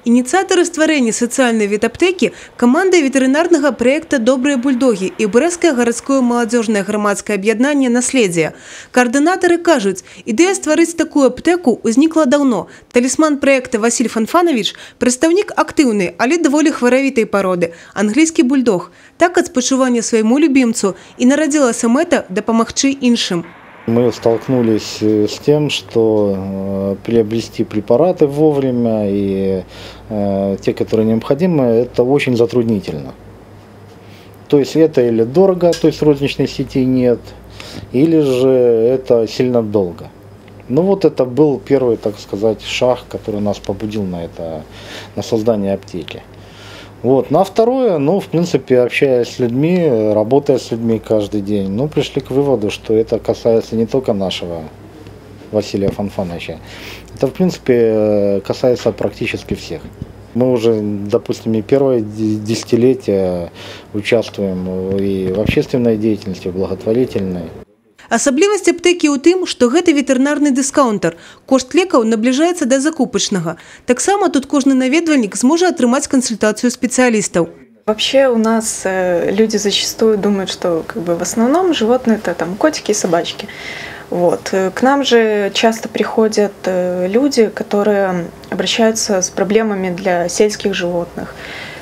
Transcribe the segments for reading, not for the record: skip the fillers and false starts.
Инициаторы створения социальной ветаптэки – команда ветеринарного проекта «Добрые бульдоги» и Брестское городское молодежное громадское объединение «Наследие». Координаторы кажут, идея створить такую аптеку возникла давно. Талисман проекта Василь Фанфанович – представник активной, але довольно хворовитой породы – английский бульдог. Так от спочивания своему любимцу и народилась мета допомогчи іншим. Мы столкнулись с тем, что приобрести препараты вовремя и те, которые необходимы, это очень затруднительно. То есть это или дорого, то есть розничной сети нет, или же это сильно долго. Ну вот это был первый, так сказать, шаг, который нас побудил на создание аптеки. Вот. На второе, в принципе, общаясь с людьми, работая с людьми каждый день, пришли к выводу, что это касается не только нашего Василия Фанфановича. Это, в принципе, касается практически всех. Мы уже, допустим, и первое десятилетие участвуем и в общественной деятельности, в благотворительной. Асаблівасць аптекі ў тым, што гэта ветэрынарны дыскаунтар. Кошт лекаў набліжаецца да закупачнага. Таксама тут кожны наведвальнік зможа атрымаць кансультацыю специалистов. Вообще у нас люди зачастую думают, что в основном животные это котики и собачки. Вот. К нам же часто приходят люди, которые обращаются с проблемами для сельских животных.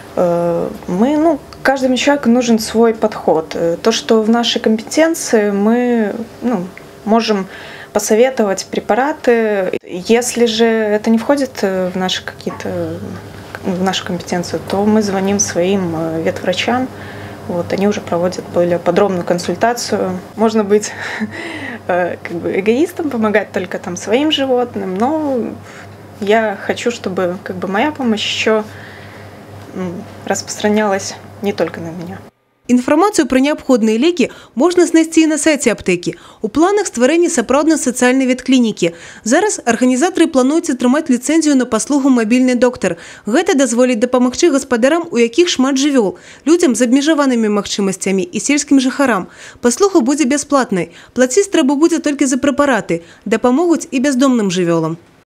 Каждому человеку нужен свой подход. То, что в нашей компетенции, мы можем посоветовать препараты. Если же это не входит в нашу компетенцию, то мы звоним своим ветврачам. Вот, они уже проводят более подробную консультацию. Можно быть эгоистом, помогать только своим животным, но я хочу, чтобы моя помощь еще распространялась не только на меня. Информацию про необходные леки можно знайти и на сайте аптеки. У планах створения сапраўднай социальной ветклиники. Зараз организаторы плануюць атрымаць лицензию на послугу «Мобильный доктор». Гэта дазволіць дапамагчы гаспадарам, у якіх шмат жывёл, людям з абмежаванымі магчымасцямі і сельскім жыхарам. Паслуга будзе бясплатнай. Плаціць трэба будзе толькі за препараты. Дапамогуць і бяздомным жывёлам.